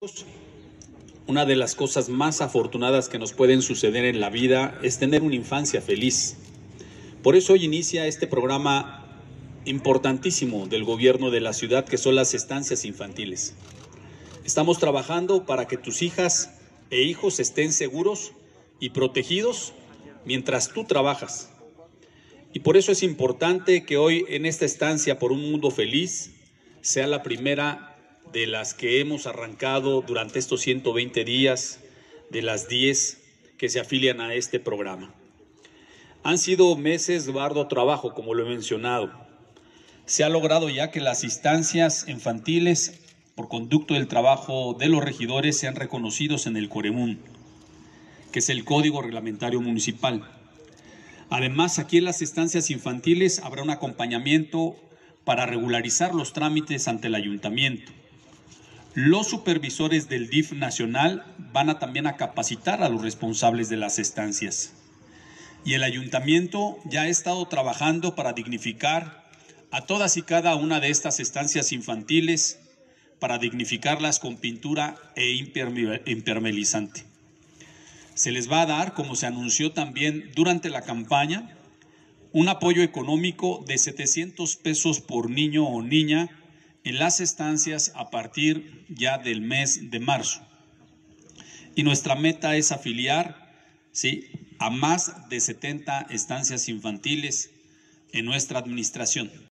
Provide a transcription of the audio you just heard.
Una de las cosas más afortunadas que nos pueden suceder en la vida es tener una infancia feliz. Por eso hoy inicia este programa importantísimo del gobierno de la ciudad, que son las estancias infantiles. Estamos trabajando para que tus hijas e hijos estén seguros y protegidos mientras tú trabajas. Y por eso es importante que hoy en esta estancia por un mundo feliz sea la primera de las que hemos arrancado durante estos 120 días, de las 10 que se afilian a este programa. Han sido meses de arduo trabajo, como lo he mencionado. Se ha logrado ya que las instancias infantiles, por conducto del trabajo de los regidores, sean reconocidos en el Coremún, que es el Código Reglamentario Municipal. Además, aquí en las estancias infantiles habrá un acompañamiento para regularizar los trámites ante el ayuntamiento. Los supervisores del DIF nacional van también a capacitar a los responsables de las estancias. Y el ayuntamiento ya ha estado trabajando para dignificar a todas y cada una de estas estancias infantiles, para dignificarlas con pintura e impermeabilizante. Se les va a dar, como se anunció también durante la campaña, un apoyo económico de 700 pesos por niño o niña en las estancias a partir ya del mes de marzo. Y nuestra meta es afiliar, ¿sí?, a más de 70 estancias infantiles en nuestra administración.